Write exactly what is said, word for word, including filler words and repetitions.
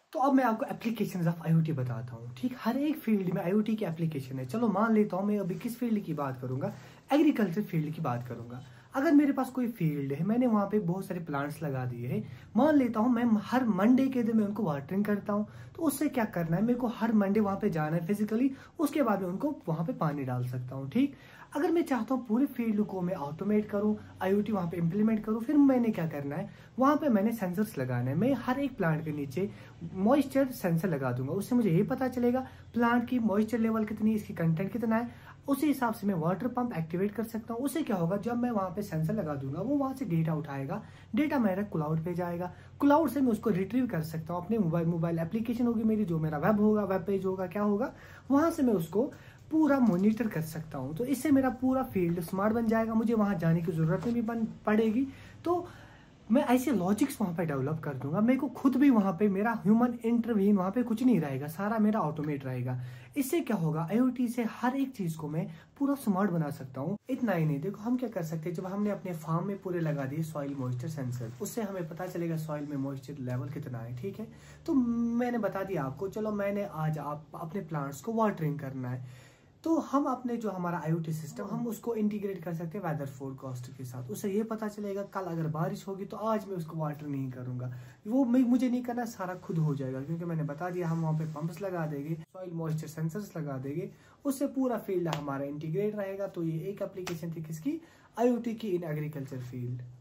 तो अब मैं आपको एप्लीकेशंस ऑफ आईओटी बताता हूँ। ठीक, हर एक फील्ड में आईओटी की एप्लीकेशन है। चलो मान लेता हूँ मैं अभी किस फील्ड की बात करूंगा, एग्रीकल्चर फील्ड की बात करूंगा। अगर मेरे पास कोई फील्ड है, मैंने वहाँ पे बहुत सारे प्लांट्स लगा दिए हैं, मान लेता हूँ मैं हर मंडे के दिन मैं उनको वाटरिंग करता हूँ, तो उससे क्या करना है, मेरे को हर मंडे वहाँ पे जाना है फिजिकली, उसके बाद में उनको वहाँ पे पानी डाल सकता हूँ। ठीक, अगर मैं चाहता हूँ पूरे फील्ड को मैं ऑटोमेट करूँ, आईओटी वहाँ पे इम्प्लीमेंट करूँ, फिर मैंने क्या करना है, वहाँ पे मैंने सेंसर्स लगाना है। मैं हर एक प्लांट के नीचे मॉइस्चर सेंसर लगा दूंगा, उससे मुझे ये पता चलेगा प्लांट की मॉइस्चर लेवल कितनी है, इसकी कंटेंट कितना है, उसी हिसाब से मैं वाटर पंप एक्टिवेट कर सकता हूँ। उससे क्या होगा, जब मैं वहाँ पे सेंसर लगा दूंगा, वो वहाँ से डेटा उठाएगा, डेटा मेरा क्लाउड पे जाएगा, क्लाउड से मैं उसको रिट्रीव कर सकता हूँ अपने मोबाइल मोबाइल एप्लीकेशन होगी मेरी, जो मेरा वेब होगा, वेब पेज होगा, क्या होगा, वहां से मैं उसको पूरा मॉनिटर कर सकता हूँ। तो इससे मेरा पूरा फील्ड स्मार्ट बन जाएगा, मुझे वहां जाने की जरूरत नहीं भी पड़ेगी। तो मैं ऐसे लॉजिक्स वहां पे डेवलप कर दूंगा, मेरे को खुद भी वहां पे मेरा ह्यूमन इंटरवीन वहां पे कुछ नहीं रहेगा, सारा मेरा ऑटोमेट रहेगा। इससे क्या होगा, आईओटी से हर एक चीज को मैं पूरा स्मार्ट बना सकता हूँ। इतना ही नहीं, देखो हम क्या कर सकते हैं, जब हमने अपने फार्म में पूरे लगा दिए सॉइल मॉइस्चर सेंसर, उससे हमें पता चलेगा सॉइल में मॉइस्चर लेवल कितना है। ठीक है, तो मैंने बता दिया आपको, चलो मैंने आज आप अपने प्लांट्स को वाटरिंग करना है, तो हम अपने जो हमारा आईओटी सिस्टम हम उसको इंटीग्रेट कर सकते हैं वेदर फोरकास्ट के साथ। उससे ये पता चलेगा कल अगर बारिश होगी तो आज मैं उसको वाटर नहीं करूंगा, वो मुझे नहीं करना, सारा खुद हो जाएगा, क्योंकि मैंने बता दिया हम वहाँ पे पंप्स लगा देंगे, सॉइल मॉइस्चर सेंसर्स लगा देंगे, उससे पूरा फील्ड हमारा इंटीग्रेट रहेगा। तो ये एक एप्लीकेशन थी किसकी, आईओटी की इन एग्रीकल्चर फील्ड।